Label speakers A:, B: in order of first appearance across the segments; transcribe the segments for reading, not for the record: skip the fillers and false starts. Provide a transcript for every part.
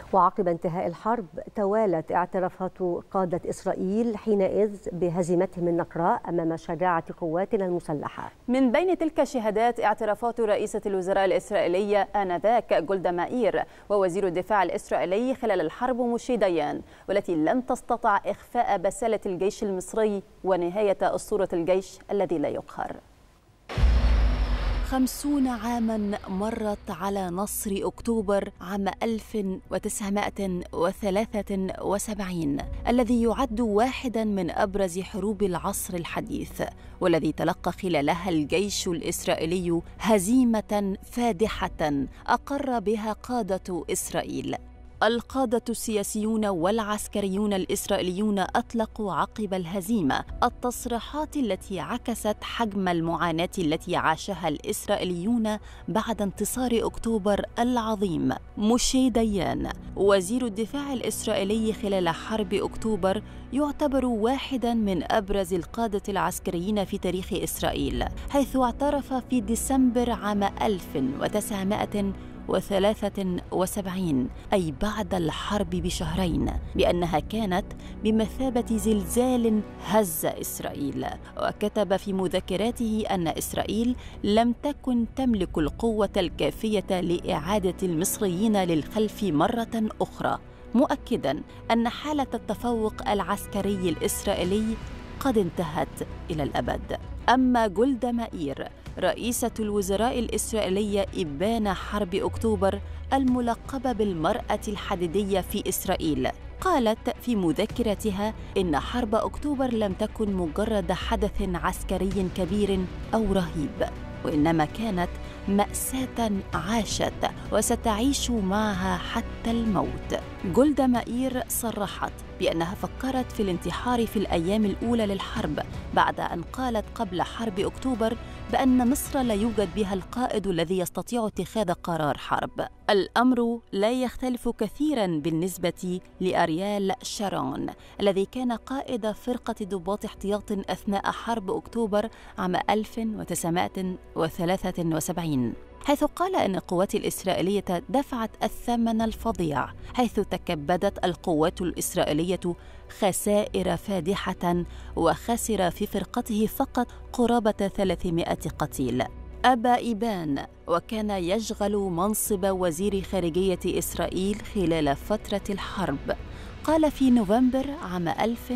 A: وعقب انتهاء الحرب توالت اعترافات قادة إسرائيل حينئذ بهزيمتهم النقراء أمام شجاعة قواتنا المسلحة.
B: من بين تلك الشهادات اعترافات رئيسة الوزراء الإسرائيلية آنذاك جولدا مائير ووزير الدفاع الإسرائيلي خلال الحرب موشي ديان، والتي لم تستطع إخفاء بسالة الجيش المصري ونهاية أسطورة الجيش الذي لا يقهر. 50 عاماً مرت على نصر أكتوبر عام 1973 الذي يعد واحداً من أبرز حروب العصر الحديث، والذي تلقى خلالها الجيش الإسرائيلي هزيمة فادحة أقر بها قادة إسرائيل. القادة السياسيون والعسكريون الإسرائيليون أطلقوا عقب الهزيمة التصريحات التي عكست حجم المعاناة التي عاشها الإسرائيليون بعد انتصار أكتوبر العظيم. موشي ديان وزير الدفاع الإسرائيلي خلال حرب أكتوبر يعتبر واحداً من أبرز القادة العسكريين في تاريخ إسرائيل، حيث اعترف في ديسمبر عام 1973 أي بعد الحرب بشهرين بأنها كانت بمثابة زلزال هز إسرائيل، وكتب في مذكراته أن إسرائيل لم تكن تملك القوة الكافية لإعادة المصريين للخلف مرة أخرى، مؤكداً أن حالة التفوق العسكري الإسرائيلي قد انتهت إلى الأبد. أما جولدا مائير رئيسة الوزراء الإسرائيلية إبان حرب أكتوبر الملقبة بالمرأة الحديدية في إسرائيل، قالت في مذكرتها إن حرب أكتوبر لم تكن مجرد حدث عسكري كبير أو رهيب، وإنما كانت مأساة عاشت وستعيش معها حتى الموت. جولدا مائير صرحت بأنها فكرت في الانتحار في الأيام الأولى للحرب، بعد أن قالت قبل حرب أكتوبر بأن مصر لا يوجد بها القائد الذي يستطيع اتخاذ قرار حرب. الأمر لا يختلف كثيراً بالنسبة لأريال شارون الذي كان قائد فرقة ضباط احتياط أثناء حرب أكتوبر عام 1973، حيث قال أن القوات الإسرائيلية دفعت الثمن الفظيع، حيث تكبدت القوات الإسرائيلية خسائر فادحة وخسر في فرقته فقط قرابة 300 قتيل. أبا إبان وكان يشغل منصب وزير خارجية إسرائيل خلال فترة الحرب قال في نوفمبر عام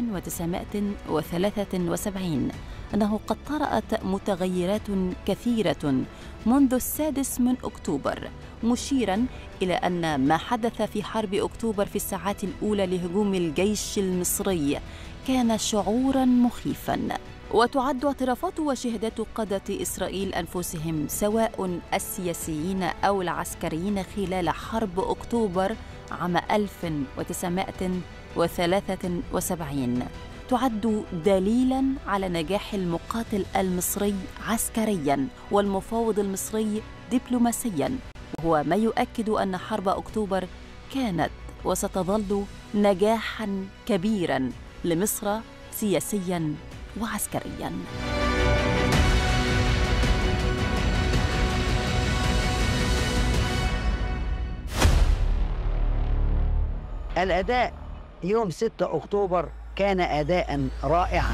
B: 1973 أنه قد طرأت متغيرات كثيرة منذ 6 من أكتوبر، مشيراً إلى أن ما حدث في حرب أكتوبر في الساعات الأولى لهجوم الجيش المصري كان شعوراً مخيفاً. وتعد اعترافات وشهادات قادة إسرائيل أنفسهم سواء السياسيين أو العسكريين خلال حرب أكتوبر عام 1973 تعد دليلاً على نجاح المقاتل المصري عسكرياً والمفاوض المصري دبلوماسياً، وهو ما يؤكد أن حرب أكتوبر كانت وستظل نجاحاً كبيراً لمصر سياسياً وعسكرياً.
C: الأداء يوم 6 أكتوبر كان أداءً رائعاً.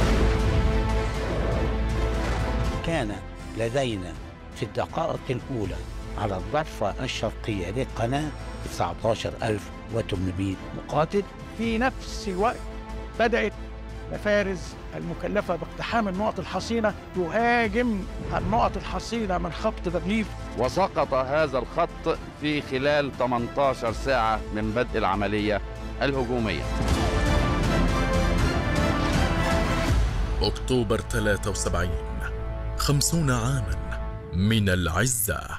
D: كان لدينا في الدقائق الأولى على الضفة الشرقية للقناة 19,800 مقاتل.
E: في نفس الوقت بدأت مفارز المكلفة باقتحام النقط الحصينة تهاجم النقط الحصينة من خط بابليف،
F: وسقط هذا الخط في خلال 18 ساعة من بدء العملية الهجومية.
G: أكتوبر 73، 50 عاماً من العزة.